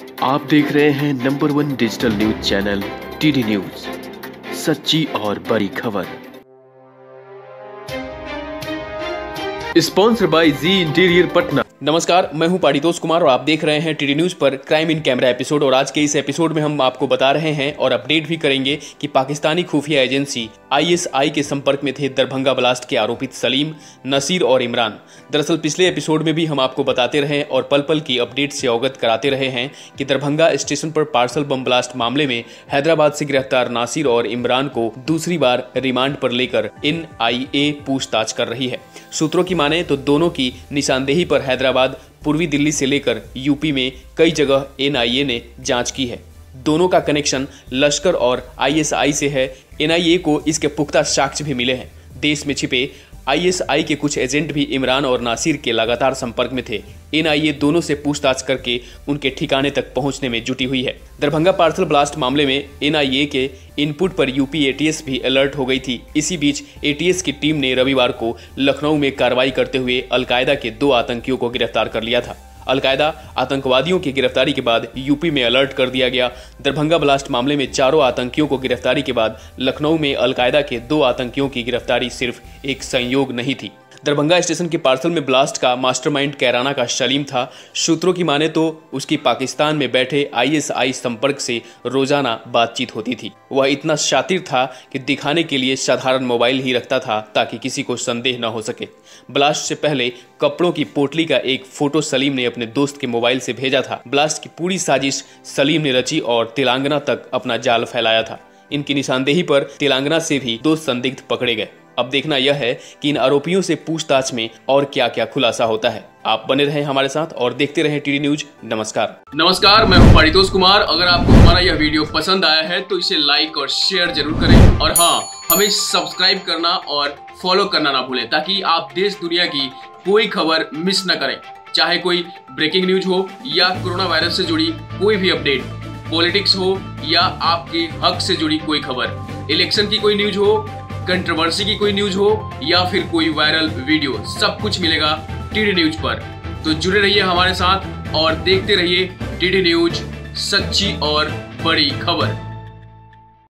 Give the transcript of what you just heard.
आप देख रहे हैं number 1 digital news channel TD news, सच्ची और बड़ी खबर। Sponsor by G interior Patna. नमस्कार, मैं हूं पारितोष कुमार और आप देख रहे हैं टीडी न्यूज पर क्राइम इन कैमरा एपिसोड। और आज के इस एपिसोड में हम आपको बता रहे हैं और अपडेट भी करेंगे कि पाकिस्तानी खुफिया एजेंसी आईएसआई के संपर्क में थे दरभंगा ब्लास्ट के आरोपित सलीम, नसीर और इमरान। दरअसल पिछले एपिसोड में भी हम आपको बताते रहे और पल पल की अपडेट से अवगत कराते रहे हैं कि दरभंगा स्टेशन पर पार्सल बम ब्लास्ट मामले में हैदराबाद से गिरफ्तार नासिर और इमरान को दूसरी बार रिमांड पर लेकर एनआईए पूछताछ कर रही है। सूत्रों की माने तो दोनों की निशानदेही पर हैदराबाद, पूर्वी दिल्ली से लेकर यूपी में कई जगह एनआईए ने जांच की है। दोनों का कनेक्शन लश्कर और आईएसआई से है। एनआईए को इसके पुख्ता साक्ष्य भी मिले हैं। देश में छिपे आईएसआई के कुछ एजेंट भी इमरान और नासिर के लगातार संपर्क में थे। एनआईए दोनों से पूछताछ करके उनके ठिकाने तक पहुंचने में जुटी हुई है। दरभंगा पार्सल ब्लास्ट मामले में एनआईए के इनपुट पर यूपी एटीएस भी अलर्ट हो गई थी। इसी बीच एटीएस की टीम ने रविवार को लखनऊ में कार्रवाई करते हुए अलकायदा के 2 आतंकियों को गिरफ्तार कर लिया था। अलकायदा आतंकवादियों की गिरफ्तारी के बाद यूपी में अलर्ट कर दिया गया। दरभंगा ब्लास्ट मामले में 4 आतंकियों को गिरफ्तारी के बाद लखनऊ में अलकायदा के 2 आतंकियों की गिरफ्तारी सिर्फ एक संयोग नहीं थी। दरभंगा स्टेशन के पार्सल में ब्लास्ट का मास्टरमाइंड कैराना का सलीम था। सूत्रों की माने तो उसकी पाकिस्तान में बैठे आईएसआई संपर्क से रोजाना बातचीत होती थी। वह इतना शातिर था कि दिखाने के लिए साधारण मोबाइल ही रखता था ताकि किसी को संदेह न हो सके। ब्लास्ट से पहले कपड़ों की पोटली का एक फोटो सलीम ने अपने दोस्त के मोबाइल से भेजा था। ब्लास्ट की पूरी साजिश सलीम ने रची और तेलंगाना तक अपना जाल फैलाया था। इनकी निशानदेही पर तेलंगाना से भी 2 संदिग्ध पकड़े गए। अब देखना यह है कि इन आरोपियों से पूछताछ में और क्या क्या खुलासा होता है। आप बने रहें हमारे साथ और देखते रहें टीडी न्यूज। नमस्कार, मैं हूं पारितोष कुमार। अगर आपको हमारा यह वीडियो पसंद आया है तो इसे लाइक और शेयर जरूर करें और हाँ, हमें सब्सक्राइब करना और फॉलो करना ना भूलें ताकि आप देश दुनिया की कोई खबर मिस न करें। चाहे कोई ब्रेकिंग न्यूज हो या कोरोना वायरस से जुड़ी कोई भी अपडेट, पॉलिटिक्स हो या आपके हक से जुड़ी कोई खबर, इलेक्शन की कोई न्यूज हो, कंट्रोवर्सी की कोई न्यूज हो या फिर कोई वायरल वीडियो, सब कुछ मिलेगा टीडी न्यूज पर। तो जुड़े रहिए हमारे साथ और देखते रहिए टीडी न्यूज, सच्ची और बड़ी खबर।